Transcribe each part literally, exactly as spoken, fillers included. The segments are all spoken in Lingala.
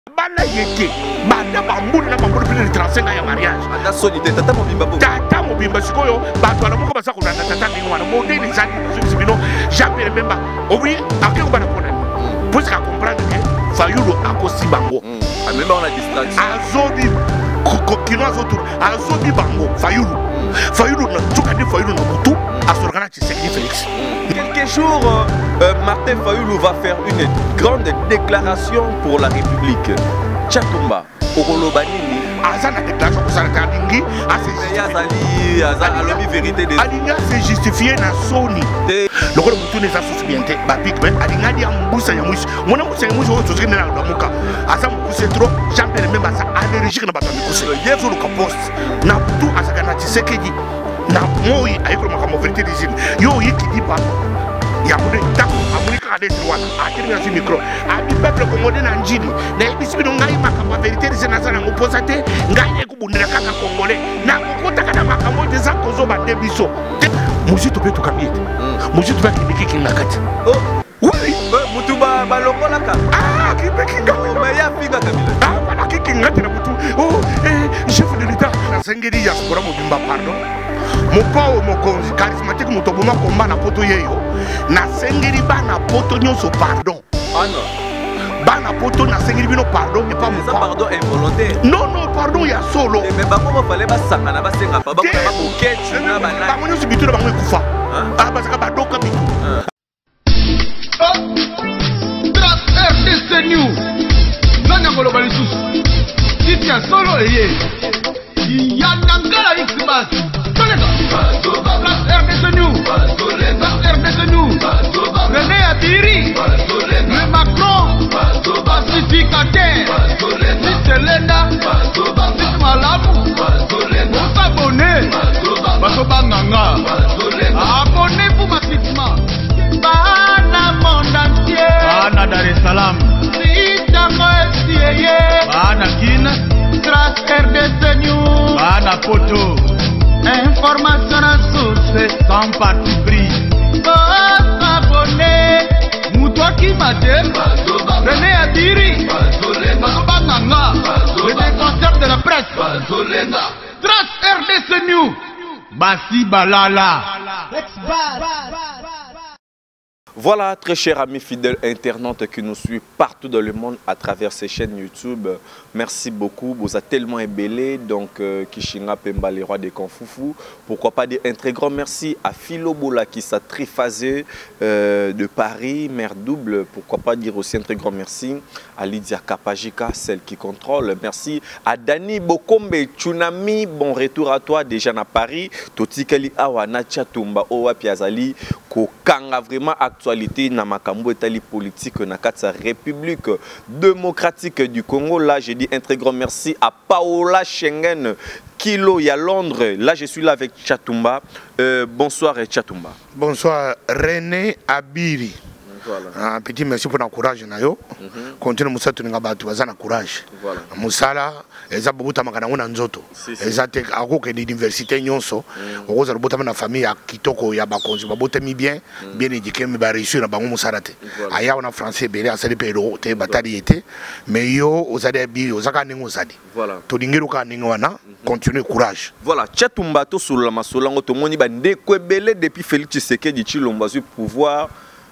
Bala yete, banda bambuli na bambuli plus de trente-cinq ans ya mariage. Anda solide tata mobimba bo. Tata mobimba sikoyo, bato ala moko basa kolanda tata ngwana. Modeli zali sibino, jamais remember. Obi, akeko bana kona. Pour ça comprendre que Fayulu akosi bango. Ah même on a distraction. Azobi kokino azotu, azobi bango Fayulu. Fayulu na tuka de Fayulu na mutu, asorgana Tshisekedi Félix. Quelques jours, euh, Martin Fayulu va faire une grande déclaration pour la République. Tchatumba, Okolobanini. Azana déclaration pour ça kadingi, Azali, Azali vérité des. Alinga c'est justifié na Sony. Le rôle mutu neza susubiente, ba big man, alinga dia mbusa ya mwishi. Mwana mbusa ya mwishi ozo zikene na ndamuka. Asa mukuse trop, champion même asa allergique na bato mikuse. Yezo luka post. Na tu asaka na Tshisekedi. Na moi ayiko makamo vérité des îles. Yo yiki dipa. Ya mune tako amulika ade triwana. Akiri na micro. Abi peuple congolais na njili. Na ibisi bino ngai makamo vérité des îles na sana ngoposate. Ngai ekubundira kaka congolais. Na kokota kana makamo deza kozo ba debiso. Mujitu betu kabite. Mujitu ba kibiki kinakati. Oh, oui, mutuba balongola ka. Ah, kibiki nga. Mais ya figa kabila. Ah, voilà kikingati na mutu. Oh, eh, chef de l'état. Na sengeri ya skora mobimba pardon. Mopao mokonzi charismatique mutoboma komba na poto yeyo. Na sengeri bana poto nyonso pardon. Ah non. Bana poto na sengeri bino pardon et pas mon pardon involontaire. Non non, pardon ya solo. Mais bango mo fallait ba sangana ba senga pa ba ko ba boketu na bana. Bango nyonso bitu na bango ekufa. Ah parce que ba doka bitu. R D C News. Nani ngolo balisusu. Titi solo eye. Yanangala Xmas. Tolega. R D C News. R D C News. René Atiri. Le Macron. Pacificateur. Selena. Malamu. Abonnez. Basobanganga. Abonnez-vous massivement. Bana monde entier. Bana Dar es Salaam. Bana Guinée. Grâce R D C News. Bana Poto. Information à source sans parti pris. Abonnez. Moutoua qui m'a dit. René Adiri. Basobanganga. Le défenseur de la presse. Grâce R D C News. Bassi Balala. Voilà, très chers amis fidèles internautes qui nous suivent partout dans le monde à travers ces chaînes YouTube. Merci beaucoup, vous êtes tellement ébellés. Donc, euh, Kishinga Pemba, les rois des Konfufu. Pourquoi pas dire un très grand merci à Philo Bola qui s'est triphasé euh, de Paris, mère double. Pourquoi pas dire aussi un très grand merci à Lydia Kapajika, celle qui contrôle. Merci à Dani Bokombe, Tsunami, bon retour à toi déjà à Paris. Totikali Awana Tchatumba, Owa Piazali, Kokanga vraiment actualité na makambo etali politique na katsa République démocratique du Congo. Là, je dis un très grand merci à Paola Schengen Kilo ya Londres. Là, je suis là avec Tchatumba. Euh, bonsoir Tchatumba. Bonsoir René Abiri. Voilà. Un petit merci pour l'encouragement. Nayo. Continue Moussa tu n'as pas de courage. Voilà. Moussala, eza bobuta makana ngona nzoto. Eza te ako ke l'université nyonso. Okoza bobuta na famille ya kitoko ya bakonzi babote mi bien, bien éduqué mi ba réussir na bango moussala te. Aya on a français belé asali pero te batali été, mais yo ozade bi ozaka ningo ozadi. Voilà. To dingiru ka ningo wana, continue courage. Voilà, Tchatumba to sur la masolango to moni ba ndeko belé depuis Félix Tshisekedi Tshilombo zu pouvoir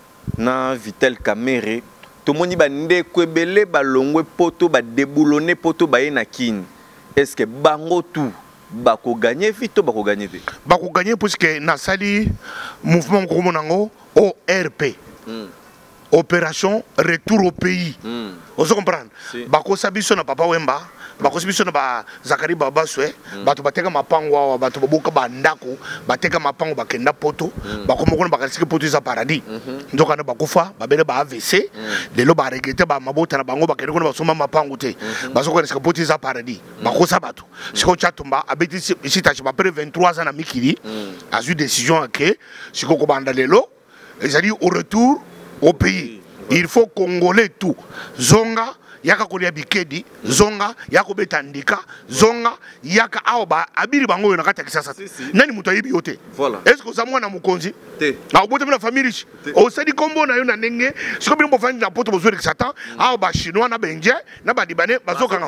na Vitel Kamerhe to moni ba ndeko ebele ba longwe poto ba déboulonner poto ba na kin. Est-ce que bango tout ba ko gagner vite ba ko gagner te ba ko gagner parce que na sali mouvement ko monango O R P mm. Opération retour au pays mm. Vous comprenez si. Ba ko sabiso na papa Wemba ba ko sabiso na ba Zakari Baba Swe mm. Ba to bateka mapango ba to boka ba ndako bateka mapango ba kenda poto mm. Ba ko moko ba kasike poto za paradis mm -hmm. Ndoka na ba kufa ba bele ba A V C mm. Lelo ba regete ba mabota na bango ba kende ko ba soma mapango te mm -hmm. Ba so ko kasike poto za paradis mm. Ba ko sabato mm. Siko Tchatumba abeti sita ba après vingt-trois ans na mikili mm. A eu décision que siko ko banda lelo ils a dit au retour au pays. Il faut Congolais tout. Zonga, yaka kolia bikedi zonga yako beta ndika zonga yaka aoba abiri bango na kati ya Kisasa nani mutu ayibi yote voilà est-ce que ça mwana mukonzi te na obote na famille o sedi kombo na yo na ndenge siko bimbo fandi na poto bozwe Satan aoba chinois na benje na ba libanais bazoka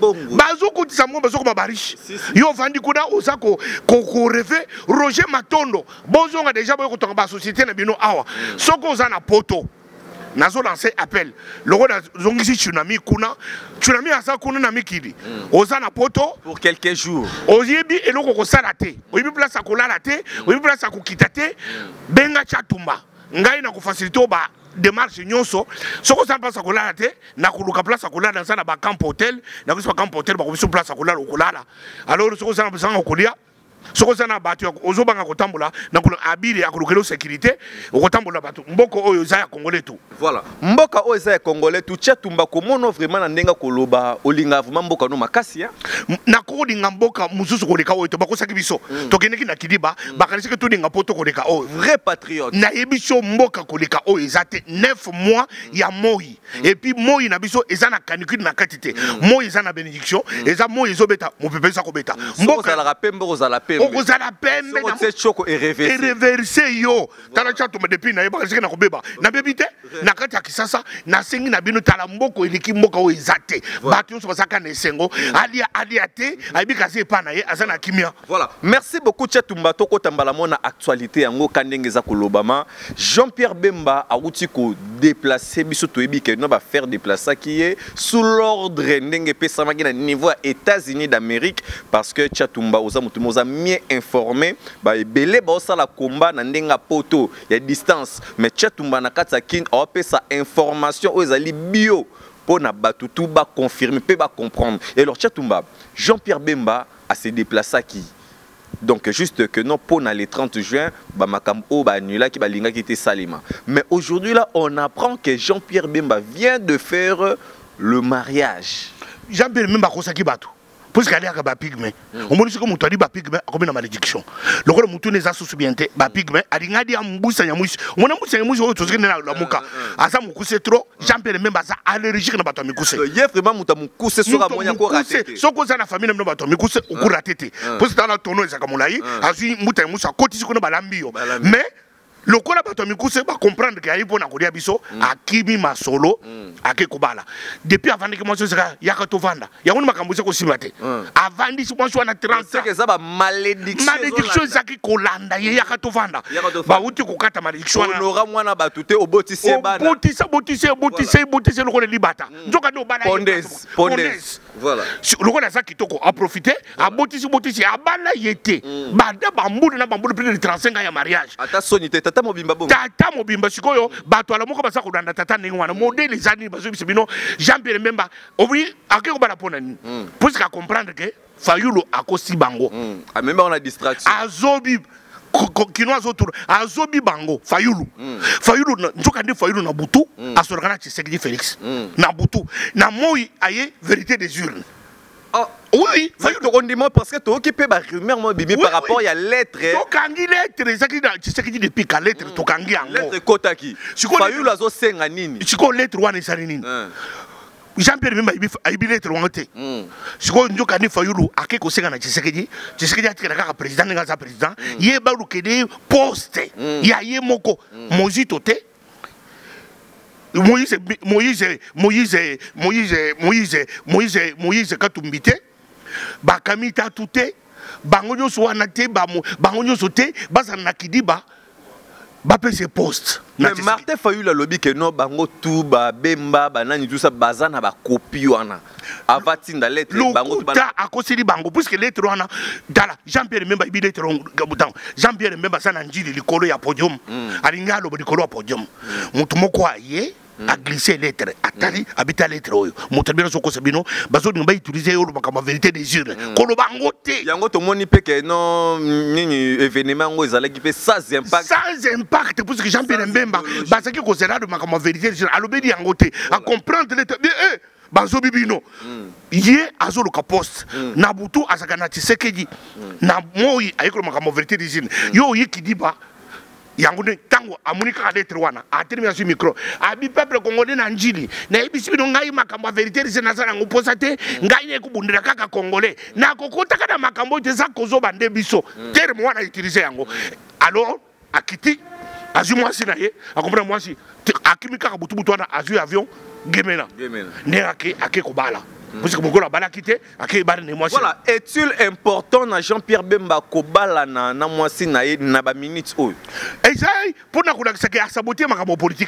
bazoko tisa mbongo bazoko mabarishi yo fandi kuna osako ko rêver Roger Matondo bozonga déjà boyo ko ba société na bino awa soko za na poto nazo lancer appel loko na zongisi tsunami kuna tsunami asa kuna na mikili oza na poto pour quelques jours oyebi eloko ko sala te oyebi place akolala te oyebi place akokita te benga Chatumba ngai na ko faciliter ba démarche nyonso soko sa place akolala te na kuluka place akolala na sana ba camp hotel na ko camp hotel ba ko biso place akolala okolala alors soko sa na okolia soko sana batu ozobanga kotambola na kuna abiri akolukelo sécurité okotambola batu mboko oyo za ya congolais tout voilà mboka oyo za ya congolais tout Chatumba komono vraiment na ndenga koloba olinga vraiment mboka no makasi ya na ko linga mboka mususu koleka oyo to bakosaki biso tokeneki na kidiba bakanisi ke to linga poto koleka oyo vrai patriote na yebiso mboka koleka oyo ezate neuf mois ya moi et puis moi na biso eza na canicule na katite moi eza na bénédiction eza moi ezobeta mopepesa kobeta mboka la rapembo kozala okozala pembe na choko et reverser et reverser yo tala Chatumba depuis na yeba kasi na kobeba na bebite na kati ya Kisasa na sengi na bino tala mboko eliki mboka o ezate batu so basaka na esengo alia alia te ayibi kasi epa na ye azana kimia voilà merci beaucoup Chatumba toko tambala mona actualité yango kandenge za kolobama Jean-Pierre Bemba a outi ko déplacer biso to yebi ke no ba faire déplacer qui est sous l'ordre ndenge pesa maki na niveau États-Unis d'Amérique parce que Chatumba oza mutumoza mieux informé ba ebele ba osala combat na ndenga poto ya distance mais Chatumba na kati ya kin a pesa information o ezali bio pour na batu tout ba confirmer pe ba comprendre et alors Chatumba Jean-Pierre Bemba a se déplacé qui donc juste que non pour le trente juin ba makambo ba annula ki ba linga qui était salima mais aujourd'hui là on apprend que Jean-Pierre Bemba vient de faire le mariage Jean-Pierre Bemba kosaki batu parce qu'il y a des pygmées. On me dit que mutu ali ba pygmée comme une malédiction. Le gros mutu neza susubiente ba pygmée ali ngadi ambusa ya mushi. Mona mushi ya mushi o tozike na la muka. Asa mukuse trop Jean-Pierre Bemba sa allergique na bato mikuse. Ye vraiment muta mukuse sora monya ko raté. Soko za na famille na bato mikuse o raté. Parce que dans la tono ezaka molai, azu muta ya mushi akoti ko na balambio. Mais le quoi la bato mikuse ba comprendre que ayi pona kolia biso akimi masolo akekobala depuis avant que moi sera yaka to vanda ya ngoni makambo se ko simate avant di moi so na trente c'est que ça ba malédiction malédiction zaki kolanda ye yaka to vanda ba uti ko kata malédiction na onora mwana batute obotise bana obotise obotise obotise obotise le ko libata nzoka do bana pondes pondes voilà le ko na za kitoko a profiter a botise obotise a bala yete banda bambudu na bambudu plus de trente-cinq ans ya mariage ata sonité tata mobimba bon tata mobimba sikoyo bato ala moko basa ko danda tata ningi wana modèle zani bazo bisibino Jean-Pierre Bemba obi akeko bala pona ni pour que comprendre que Fayulu akosi bango a même on a distraction azobi kino azotour azobi bango Fayulu Fayulu nzoka ndi Fayulu na butu asorgana Tshisekedi Félix na butu na moi aye vérité des urnes. Oh oui, parce que tu occupé par rumeur moi bibi par rapport il y a lettre. Tokangi lettre, ça qui tu sais qui depuis ka lettre tokangi yango. Lettre kotaki. Fayulu azo senga nini? Siko lettre wana esali nini? Jean-Pierre Bemba ibi lettre wana te. Siko njoka ni Fayulu akeko senga na Tshisekedi. Tshisekedi atikela kaka président nga za président. Ye balu kede poste. Ya ye moko mozito te. Moïse Moïse Moïse Moïse Moïse Moïse Moïse Katumbite bakamita tuté bango nyoso wana te bango nyoso te basa na kidiba ba pese poste mais Martin Fayulu lobi que non bango tout ba Bemba banani tout ça bazana ba copie wana avatinda lettre bango tout ba akosili bango puisque lettre wana dala Jean-Pierre Bemba ibi lettre gabutan Jean-Pierre Bemba sana njili likolo ya podium alinga lo likolo ya podium mutu moko aye a glissé lettre atali habita lettre oyo motabira soko sabino bazo ngba utiliser yo makama vérité des urnes kolo bango te yango to moni pe que non nini événement ngo ezalaki pe sans impact sans impact parce que Jean-Pierre Bemba basaki ko sera de makama vérité des urnes alobedi yango te à comprendre lettre eh bazo bibino ye azolo ka poste na butu asaka na Tshisekedi na moi ayiko makama vérité des urnes yo yikidiba Yangoune tango amunika lettre wana atermina sur micro abi peuple congolais na njili na ebisi bino ngai makambo vérité c'est na sala ngoposa te ngai ne kubundira kaka congolais na kokota kana makambo te za kozo bande biso terme wana utiliser yango alors akiti azu mwasi na ye akomprendre mwasi akimika ka butu butu wana azu avion gemena gemena ne ake ake kobala. Voilà, est-il important na Jean-Pierre Bemba Kobala na na mwasi na ye na ba minutes oyo? Exact, pour na kuna kisaki saboter makambo politique.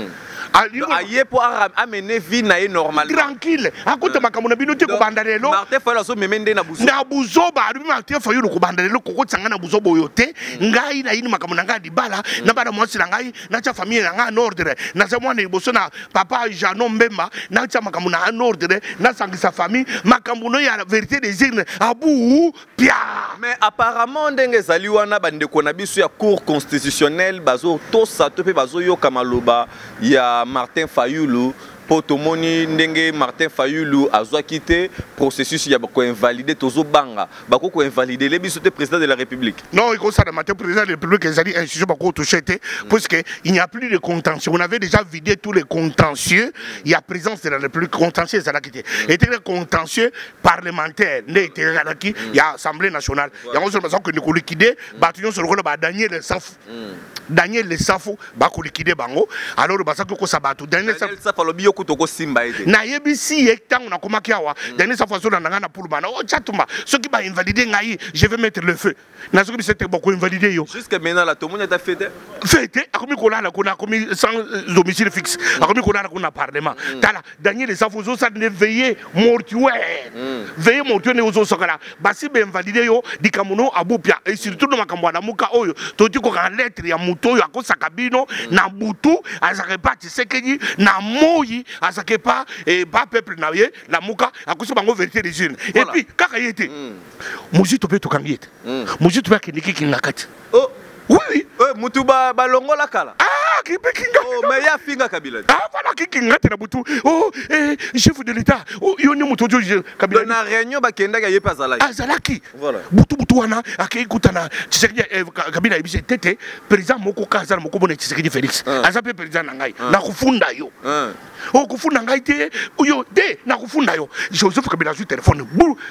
Aye pour amener vie na ye normal. Tranquille. Akote makambo na bino te ko bandalelo. Martin Fayulu so memende na buzo. Na buzo ba abi Martin Fayulu ko bandalelo ko tsanga na buzo boyo te. Ngai na yini makambo na ngai dibala na bana mwasi na ngai na cha famille na ngai en ordre. Na za mwana iboso na papa Janon Mbemba na cha makambo na en ordre na sa famille makambuno ya la vérité des urnes abou pia. Mais apparemment ndenge zali wana bandeko na biso ya cour constitutionnelle bazo to sa to pe bazo yo kamaloba ya Martin Fayulu potomoni ndenge Martin Fayulu azwa quitté processus ya ko invalider tozo banga bako ko invalider le biso te président de la République. Non, il concerne Martin président de la République les alliés institution bako touché té parce que il n'y a plus de contentieux. On avait déjà vidé tous les contentieux, il y a présence de la République contentieux ça là quitté. Et les contentieux parlementaires n'était qui il y a Assemblée nationale. Il y a une chose que nous liquider bâtiment sur le ba Daniel Safou. Daniel Safou ba ko liquider bango. Alors ba ça ko ça batu Daniel Safou lobi yo toko simba ete na yebisi yektang na komaki awa dernier sa fois na ngana pour bana o chatuma ceux qui va invalider ngai je vais mettre le feu na ceux qui c'était beaucoup invalider yo jusqu'à maintenant la tout le monde a fêté fêté akomi kola la kona komi sans domicile fixe akomi kola la kona parlement tala Daniel sa fois ça ne veiller mortuaire veiller mortuaire ne ozo sokala basi be invalider yo dikamuno abupia et surtout no makambo na muka oyo toti ko en lettre ya muto yo akosaka bino na butu azaka Tshisekedi na moyi azake pas et pas peuple na ye la muka akoso bango vérité des urnes et puis kaka yete muzito pe to kangiete muzito ba kiniki kingakati oh oui oui mutuba balongola kala ah kipe kinga oh mais ya finga Kabila ah voilà kingate na butu oh eh chef de l'état oh yoni mutojo Kabila na réunion ba kenda ye pa zalaki azalaki voilà butu butu wana akikutana Tshisekedi Kabila ibise tete président moko kazala moko bona Tshisekedi Félix azape président na ngai na kufunda yo oh kufunda ngai te yo de na kufunda yo Joseph Kabila sur téléphone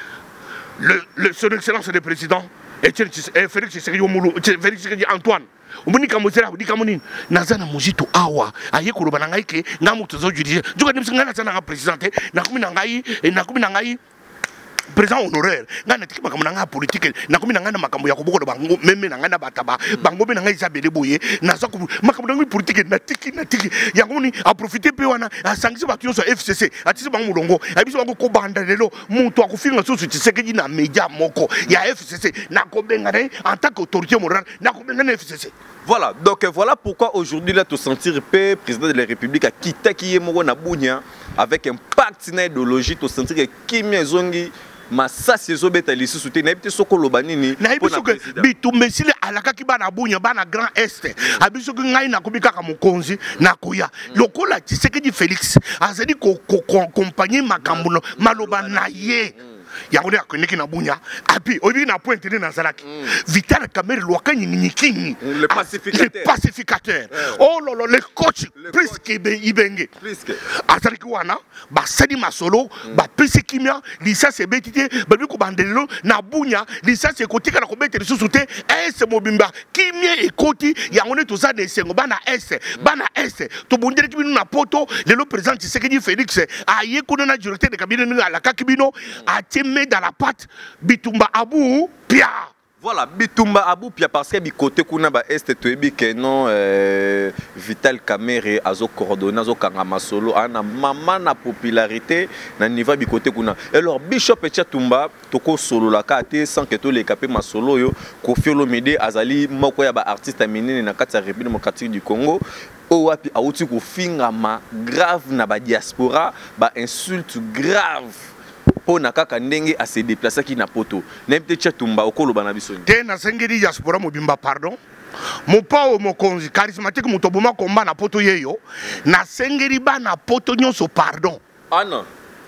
le le son excellence le président et Félix Tshisekedi Omulu Félix Tshisekedi Antoine umunika muzera udika munini nazana muzito awa aye kuruba ngai ke ngamu tozo judiciaire joka nimsingana sana nga président na kumi na ngai na kumi na ngai président honoraire ngana tiki makambo na nga politique na komi na nga na makambo ya koboko bango meme na nga na bataba bango be na nga Isabelle Boye na za makambo na politique na tiki na tiki ya ngoni a profiter pe wana a sangisa batu so F C C atisi bango mulongo abiso bango ko banda lelo mutu akufinga so Tshisekedi na media moko ya F C C na ko benga en tant qu'autorité morale na ko benga na F C C. Voilà, donc voilà pourquoi aujourd'hui là te sentir paix président de la République a quitté qui est moko na bunya avec un pacte na idéologie te sentir que Kimi Zongi ma ça c'est zobeta lisi souté na ebité sokolo banini na ebiso que bitu mesile alaka ki bana bunya bana grand est abiso que ngai na kubika ka mokonzi na koya lokola Tshisekedi Félix azali ko accompagner makambo maloba na ye yango ya koneki na bunya api obi na pointe na zalaki Vital Kamerhe lwaka nyinyikinyi le pacificateur le pacificateur oh lolo le coach plus que ibenge plus que azalaki wana ba sadi masolo ba pese kimia lisa se betite ba bi ko bandelo na bunya lisa se kotika na ko betele susute es mobimba kimia ekoti yango ne to za de sengo bana es bana es to bundele kibino na poto le lo président Tshisekedi Félix aye ko na directeur de cabinet na la kakibino a met dans la pâte Bitumba Abou Pia. Voilà, Bitumba Abou Pia parce que côté kuna ba est to ebi que non euh, Vital Kamerhe azo coordonner azo kangama solo ana mama na popularité na niveau bi côté kuna. Alors Bishop Echatumba toko solo la kate sans que to le capé ma solo yo Koffi Olomide azali moko ya ba artiste minene na kati ya République démocratique du Congo. Owapi auti ko finga ma grave na ba diaspora ba insulte grave. Pona kaka ndenge a se déplacer qui na poto n'imte Chatumba okolo bana bisoni te na sengeli diaspora mobimba pardon mon pao mokonzi charismatique mutoboma komba na poto yeyo na sengeli bana poto nyonso pardon ah non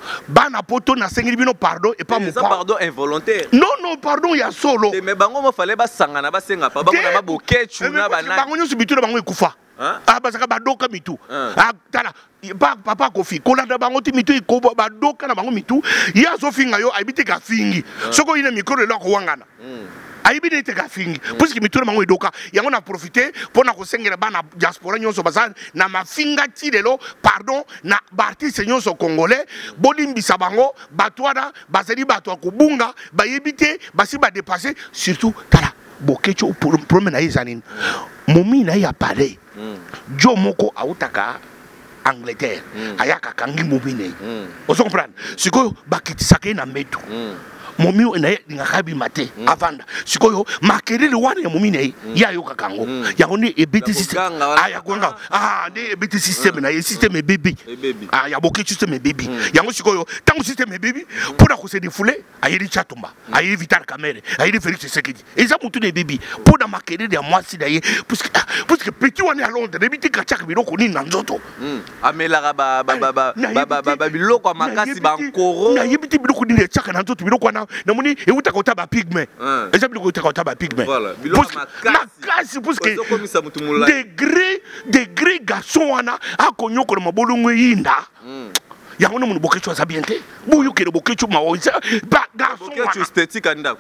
bana poto na sengeli bino pardon et pas mon pardon involontaire. Non non pardon ya solo. Mais bango mo fallait ba sangana ba senga pa bango na ba bokechu na bana. Bango nyoso bitu na bango ekufa. Ah basaka badoka mitu. Ah tala ba papa kofi kolanda bango ti mitu ikobo badoka na bango mitu ya zo finga yo abite ka fingi. Soko ina micro le ko wangana. Aibide te ka fingi parce que mitu na bango edoka yango na profiter pona ko sengela bana diaspora nyonso basa na mafinga ti lelo pardon na artiste nyonso congolais bolimbisa bango batwana basali batwa kubunga bayebite basi ba dépasser surtout tala bokecho problème na izanine momi na ya pale jo moko autaka Angleterre ayaka kangi mobine ozo comprendre siko bakitisaka na metu momi na ngakabi mate avanda sikoyo makelele wana ya momi na ya yoka kango yango ni ebiti system aya kwanga ah ni ebiti system na system bébé ah ya boki system bébé yango sikoyo tango system bébé pona ko se défouler ayeli Chatumba ayeli Vital Kamerhe ayeli Félix Tshisekedi eza mutu ne bébé pona makelele ya mwasi na ye parce que parce que petit wana à Londres ebiti ka chaka biloko ni na nzoto amela ba ba ba ba ba biloko makasi ba nkoro na yebiti biloko ni chaka na nzoto biloko na na moni e uta kota ba pigme eza biloko uta kota ba pigme voilà biloko makasi parce que degré degré garçon wana akonyoko na mabolongo yinda yango no mun bokecho za bien te buyu ke bokecho maoza ba garçon bokecho esthétique anda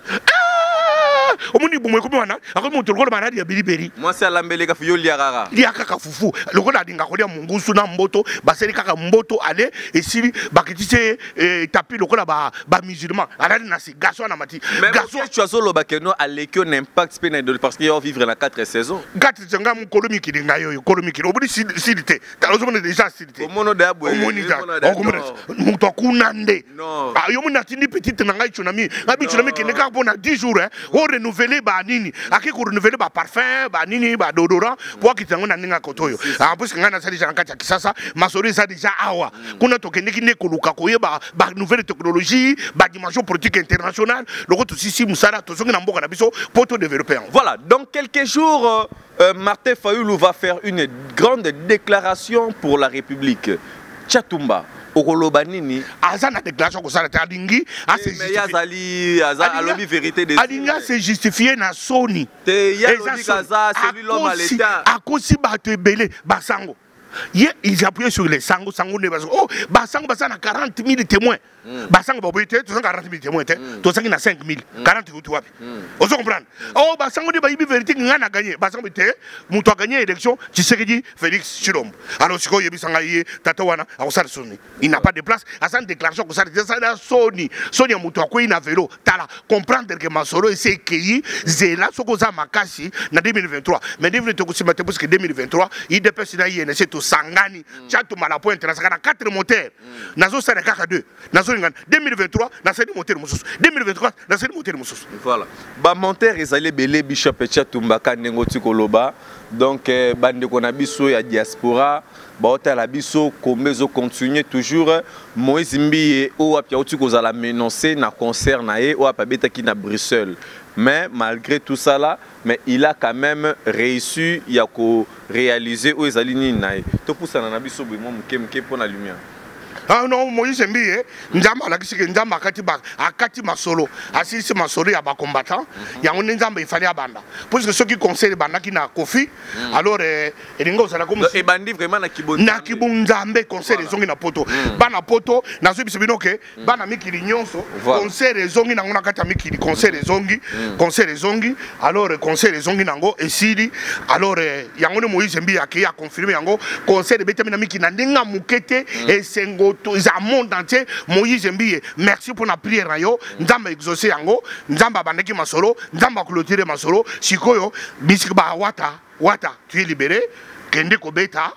omoni bomwe ko bana akomo moto lokolo maradi ya biliberi moi c'est alambele ka fiyo liakaka liakaka fufu lokolo adinga kolia mungusu na mboto baseli kaka mboto ale esili bakitise tapi lokolo ba ba musulman alali na si garçon na mati garçon tu as solo bakeno alekio n'impact spena de parce qu'il va vivre la quatre saisons quatre zenga mu kolomi kilinga yo kolomi kilo obudi silité talozomone déjà silité omono da boye omoni da okomre muto kunande ah yo mona tindi petite na ngai tsunami ngabi tsunami kene ka pona dix jours hein o renouveler ba nini aki ko renouveler ba parfum ba nini ba déodorant pour kitango na ninga kotoyo ah parce que ngana sali jana kati kisasa masori ça déjà awa kuna tokende ki ne koluka koyeba ba nouvelle technologie ba dimension politique internationale loko to sisi musala to songi na mboka na biso poto développer. Voilà, dans quelques jours euh, Martin Fayulu va faire une grande déclaration pour la République. Chatumba okoloba nini azana déclaration ko sala talingi ase yazali azali alobi vérité des alinga se justifier na soni te yalobi kaza celui l'homme à l'état akosi bato ebele basango ye ils appuyaient sur les sango sango ne basango oh basango basana quarante mille témoins basango baboyete to quarante mille témoins te to sangi na cinq mille quarante kutu wapi ozo comprendre oh basango ne bayibi vérité ngana gagner basango te muto a gagné élection Tshisekedi Félix Tshilombo alors siko yebi sanga ye tata wana akosala soni il n'a pas de place à sa déclaration ko sala ça soni soni muto akoyi na vélo tala comprendre que Masoro essaie cueillir zela soko za makasi na deux mille vingt-trois mais deux mille vingt-trois parce que deux mille vingt-trois il dépêche na I N C to sangani Chatumba la pointe na sakana quatre moteurs nazo sala kaka deux nazo ngana deux mille vingt-trois na sali moteur mususu deux mille vingt-trois na sali moteur mususu voilà ba monteur ezali belé Bishop Chatumba kanengo tikoloba donc bande kona biso ya diaspora baota la biso kombezo continuer toujours Moïse Mbiye o apia otiko za la menacer na concert na e o apabeta ki na Bruxelles. Mais malgré tout ça là, mais il a quand même réussi à réaliser aux Alini naï. Tout pour ça, on a vu sur le monde qui est pour la lumière. Ah non, Moïse Mbiye, Nzamba la kisi Nzamba akati ba akati masolo, asisi masolo ya ba combattant, ya on Nzamba il fallait abanda. Parce que ceux qui conseillent banda qui na Kofi, alors eh elingo ça la comme et bandi vraiment na kibonza. Na kibonzambe conseil les zongi na poto. Bana poto, na zo bisibino ke, bana miki nyonso, conseil les zongi na ngona kata miki conseil les zongi, conseil les zongi, alors conseil les zongi nango et sidi, alors yango Moïse Mbiye aki a confirmé yango conseil de betamina miki na ndinga mukete et sengo za monde entier Moïse Mbiye merci pour la prière yo nzamba exaucer yango nzamba bandeki masolo nzamba clôturer masolo sikoyo bisiki ba wata wata tu es libéré kende ko beta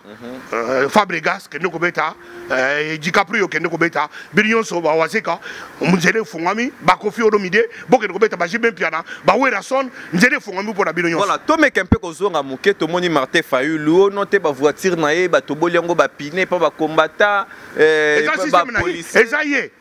Fabregas kende ko beta DiCaprio kende ko beta Birionso ba waseka muzele fungami ba Kofi Olomide boke ko beta ba Jimbe Piana ba Werason nzele fungami pour la Birionso. Voilà to meke un peu ko zonga muke to moni Martin Fayulu noté ba voiture na ye ba to boliango ba pine pa ba combattant eh ba police ezaye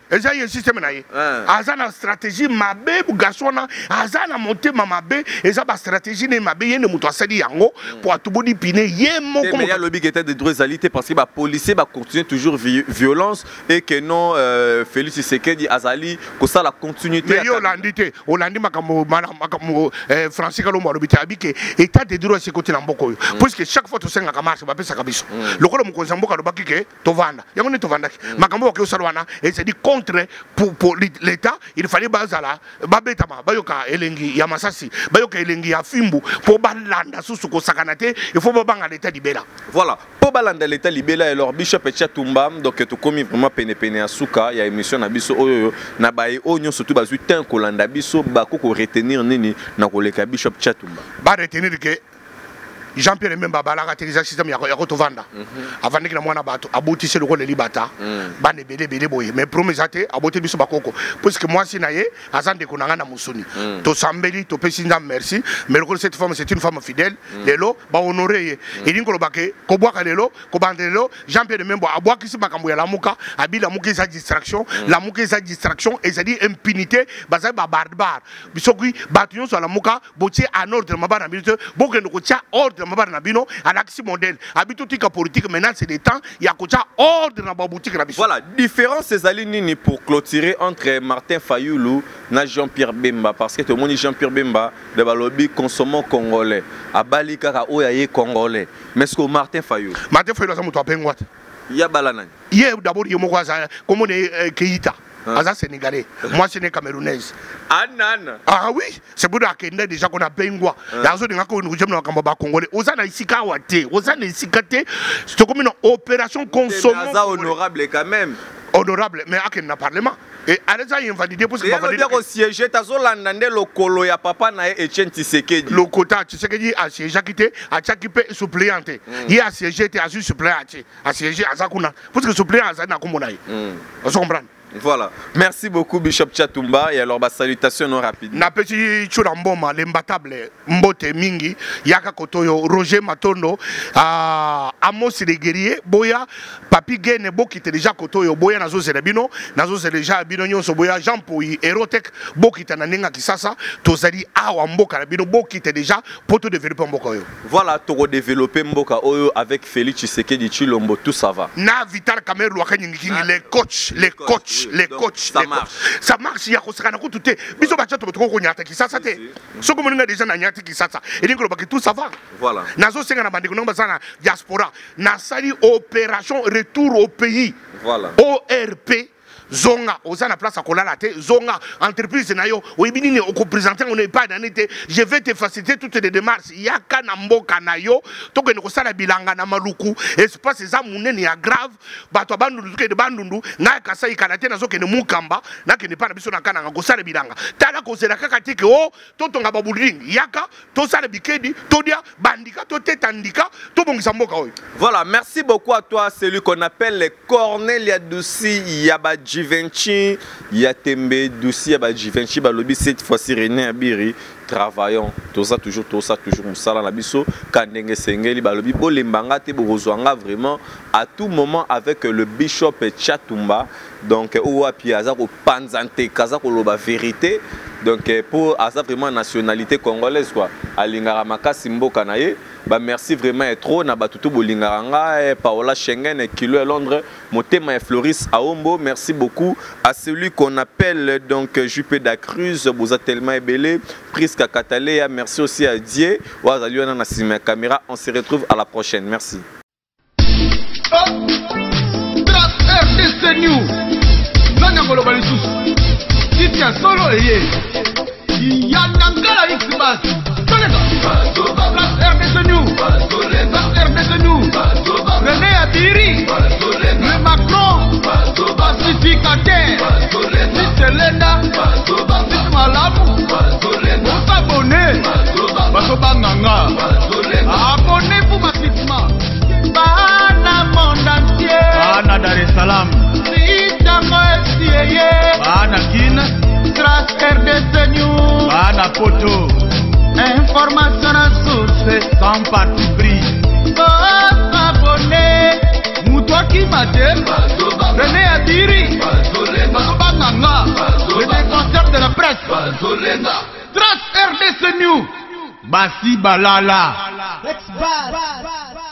eza ye système na ye aza na stratégie mabe garçon na aza na motema mabe eza ba stratégie ne mabe ye ne muto asali yango pour atubodi pine ye moko mais il y a lobby qui était de droits alité parce que ba policier ba continuer toujours violence et que non euh, Félix Tshisekedi azali ko ça la continuité mais yo landité olandi makambo makambo Francis Kalombo lobby abike état de droit c'est côté na mboko yo parce que chaque fois to senga ka marche ba pesa kabiso lokolo mukonza mboka lo bakike tovanda yango ne tovanda makambo ke usalwana et c'est dit contre pour pour l'état il fallait bazala babetama bayoka elengi ya masasi bayoka elengi ya fimbu pour balanda susu ko sakanate il faut babanga l'état libéla voilà pour balanda l'état libéla et leur bishop Tchatumba donc to komi vraiment pene pene asuka ya émission na biso oyo na baye onyo surtout bazui tan kolanda biso bako ko retenir nini na koleka bishop Tchatumba ba retenir que Jean-Pierre Memba balaka teleza système ya ya kotovanda avant que na mwana bato abotise le le libata ba ne bele bele boye mais promesate abote biso bakoko parce que moi si naye azande konanga na musuni to sambeli to pesinza merci mais le cette femme c'est une femme fidèle lelo ba honorer et dinko lobake ko bwaka lelo ko bandelo Jean-Pierre Memba abwaki si makambo ya lamuka abila muke sa distraction la muke sa distraction et ça dit impunité baza ba barbar bisokui batunyo so la muka botie en ordre mabana militaire bokendo ko tia ordre mabana bino alaxi modèle habito tika politique maintenant c'est des temps il y a kocha ordre na ba boutique na biso. Voilà, différence ces alignes pour clôturer entre Martin Fayulu na Jean-Pierre Bemba parce que tout le monde dit Jean-Pierre Bemba de balobi consommant congolais abali kaka oyaye congolais mais ce que Martin Fayulu Martin Fayulu ça muto apengwa ya balana hier d'abord il moko za comme on est Keita Aza sénégalais, moi je suis camerounaise. Anan. Ah oui, c'est pour ça qu'il y a déjà qu'on a pengwa. Dans ce cas, nous sommes en Congolais. Osana ici kawate, osana ici kate. C'est comme une opération consommée. C'est honorable quand même. Honorable, mais à quel parlement. Et à l'aise il validé pour ce que va valider au siège tazolanda le kolo ya papa na Etienne Tshisekedi. Le quota Tshisekedi a siégé quitté a tchakipe suppléante. Il a siégé te a su suppléante. A siégé à Zakuna. Parce que suppléant à Zana Kumonai. On se comprend. Voilà. Merci beaucoup Bishop Tchatumba et alors bah salutations non rapides. Na petit churamboma l'imbattable Mbote Mingi Yaka Kotoyo Roger Matondo à Amos les guerriers Boya Papi Gene Bokite déjà Kotoyo Boya nazo zelebino nazo zeleja bino nyonso Boya Jean Pouy Erotek Bokite na nenga kisasa tozali awa mboka na bino Bokite déjà pour tout développer mboka oyo. Voilà to développer mboka oyo avec Félix Tshisekedi Tshilombo tout ça va. Na Vital Kamerhe Lwakanyi les coachs les coachs les donc, coachs ça les marche coachs. Ça marche il y a kosaka ko tout biso ba chato ko nyata ki sasa te so ko mona déjà na nyata ki sasa et dingo ba tout ça va voilà nazo senga na bandiko ngo basana diaspora na sali opération retour au pays voilà O R P zonga osana place à kolala te zonga entreprise na yo oyebini ne ko présenter on n'est pas dans été je vais te faciliter toutes les démarches yaka na mboka na yo to ko ne ko sala bilanga na maluku espace za munene ya grave bato bandundu ke de bandundu na ka sai kana te nazo ke ne mukamba na ke ne pa na biso na kana ko sala bilanga tala ko sela kaka te ke o to tonga babuling yaka to sala bikedi to dia bandika to tetandika to bongisa mboka oyo. Voilà, merci beaucoup à toi celui qu'on appelle Cornelia Doussi Yaba Givenchy, Yatembe Doussi Yaba Givenchy, Balobi cette fois-ci René Abiri. Travaillons, tout ça toujours, tout ça toujours, Moussala Nabiso, Kandenge Sengeli, Balobi, Bolembanga, Teborozwanga, vraiment, à tout moment avec le bishop Tchatumba, donc, ou à Piazak, ou Panzante, Kazak, ou Loba Vérité, donc, pour Asa vraiment nationalité congolaise, quoi, à Lingaramaka, Simbo Kanaye. Bah merci vraiment et trop na batutu bolingaranga Paola Schengen et Kilo à Londres Motema et Floris Aombo. Merci beaucoup à celui qu'on appelle donc Juppé Dacruz vous a tellement ébélé Priska Katalea. Merci aussi à Dieu Wazaliona na sima caméra. On se retrouve à la prochaine. Merci. R D C New, R D C New, René Adiri, le Macron, pacificateur, Selena, Malamu, vous abonnez, Basobanganga, abonnez-vous massivement, Bana monde entier, Bana Dar es Salaam, Sitango F C A, Bana Kin, Trace R D C New, Bana Poto. Information à source sans parti pris. Oh, abonné, Moutoua qui m'a dit, René Adiri, Bazolenga. Trace R D C New. Basi Balala. Let's bad.